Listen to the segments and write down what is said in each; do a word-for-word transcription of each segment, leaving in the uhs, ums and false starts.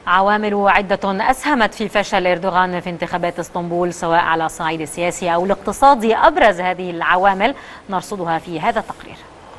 عوامل عدة أسهمت في فشل إردوغان في انتخابات اسطنبول سواء على الصعيد السياسي أو الاقتصادي. أبرز هذه العوامل نرصدها في هذا التقرير.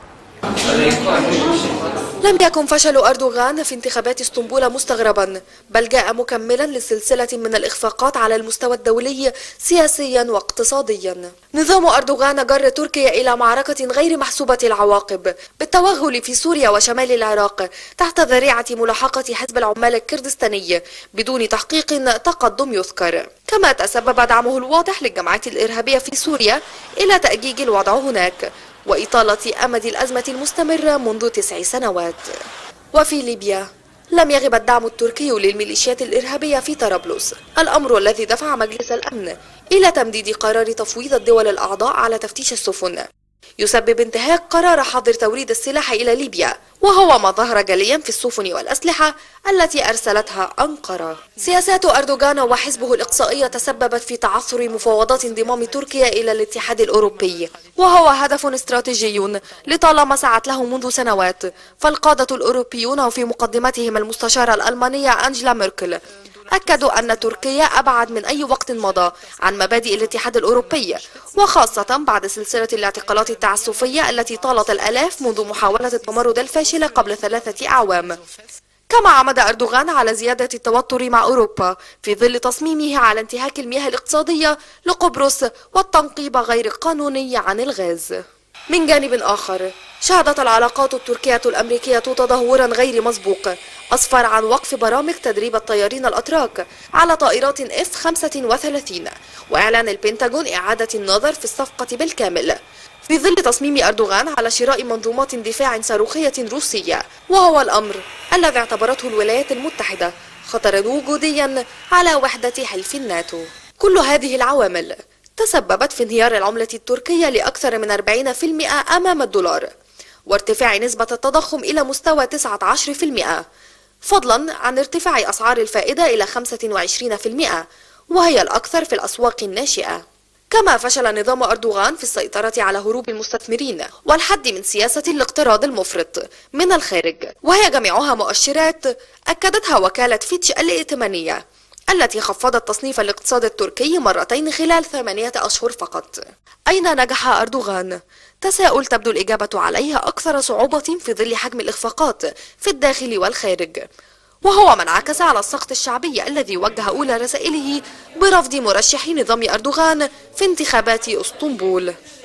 لم يكن فشل أردوغان في انتخابات اسطنبول مستغربا، بل جاء مكملا لسلسلة من الإخفاقات على المستوى الدولي سياسيا واقتصاديا. نظام أردوغان جر تركيا إلى معركة غير محسوبة العواقب بالتوغل في سوريا وشمال العراق تحت ذريعة ملاحقة حزب العمال الكردستاني بدون تحقيق تقدم يذكر. كما تسبب دعمه الواضح للجماعات الإرهابية في سوريا إلى تأجيج الوضع هناك وإطالة أمد الأزمة المستمرة منذ تسع سنوات. وفي ليبيا لم يغب الدعم التركي للميليشيات الإرهابية في طرابلس، الأمر الذي دفع مجلس الأمن إلى تمديد قرار تفويض الدول الأعضاء على تفتيش السفن، يسبب انتهاك قرار حظر توريد السلاح إلى ليبيا، وهو ما ظهر جليا في السفن والأسلحة التي أرسلتها أنقرة. سياسات أردوغان وحزبه الإقصائي تسببت في تعثر مفاوضات انضمام تركيا إلى الاتحاد الأوروبي، وهو هدف استراتيجي لطالما سعت له منذ سنوات. فالقادة الأوروبيون وفي مقدمتهم المستشارة الألمانية أنجيلا ميركل أكدوا أن تركيا أبعد من أي وقت مضى عن مبادئ الاتحاد الأوروبي، وخاصة بعد سلسلة الاعتقالات التعسفية التي طالت الآلاف منذ محاولة التمرد الفاشلة قبل ثلاثة أعوام. كما عمد أردوغان على زيادة التوتر مع أوروبا في ظل تصميمه على انتهاك المياه الاقتصادية لقبرص والتنقيب غير القانوني عن الغاز. من جانب آخر، شهدت العلاقات التركية الأمريكية تدهورا غير مسبوق أسفر عن وقف برامج تدريب الطيارين الأتراك على طائرات إف خمسة وثلاثين، وإعلان البنتاغون إعادة النظر في الصفقة بالكامل في ظل تصميم أردوغان على شراء منظومات دفاع صاروخية روسية، وهو الأمر الذي اعتبرته الولايات المتحدة خطرا وجوديا على وحدة حلف الناتو. كل هذه العوامل تسببت في انهيار العملة التركية لأكثر من أربعين بالمئة أمام الدولار، وارتفاع نسبة التضخم إلى مستوى تسعة عشر بالمئة، فضلا عن ارتفاع أسعار الفائدة إلى خمسة وعشرين بالمئة وهي الأكثر في الأسواق الناشئة. كما فشل نظام أردوغان في السيطرة على هروب المستثمرين والحد من سياسة الاقتراض المفرط من الخارج، وهي جميعها مؤشرات أكدتها وكالة فيتش الائتمانية التي خفضت تصنيف الاقتصاد التركي مرتين خلال ثمانية أشهر فقط. أين نجح أردوغان؟ تساؤل تبدو الإجابة عليه أكثر صعوبة في ظل حجم الإخفاقات في الداخل والخارج، وهو ما انعكس على السخط الشعبي الذي وجه أولى رسائله برفض مرشح نظام أردوغان في انتخابات اسطنبول.